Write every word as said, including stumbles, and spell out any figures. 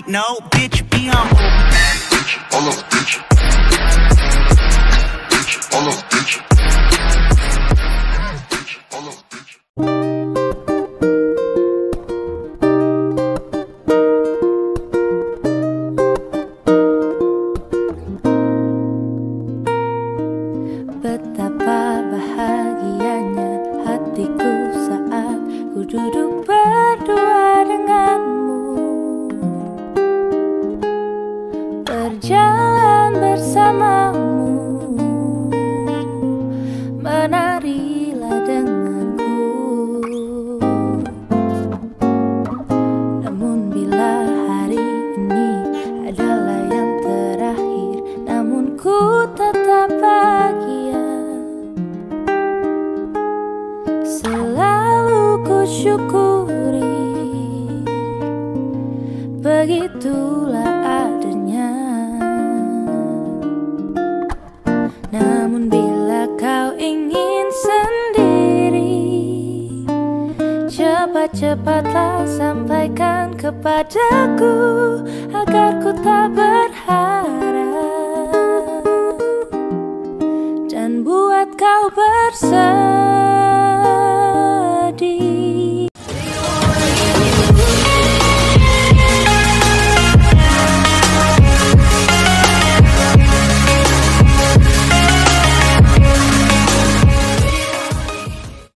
No, bitch, be humble. Bitch, all up, bitch. Bitch, all up, bitch. Bitch, all up, bitch. Betapa bahagianya hatiku saat ku duduk berdua denganmu, berjalan bersamamu, menarilah denganku. Namun bila hari ini adalah yang terakhir, namun ku tetap bahagia. Selalu ku syukuri, begitulah adanya. Namun bila kau ingin sendiri, cepat-cepatlah sampaikan kepadaku agar ku tak berharap dan buat kau bersama.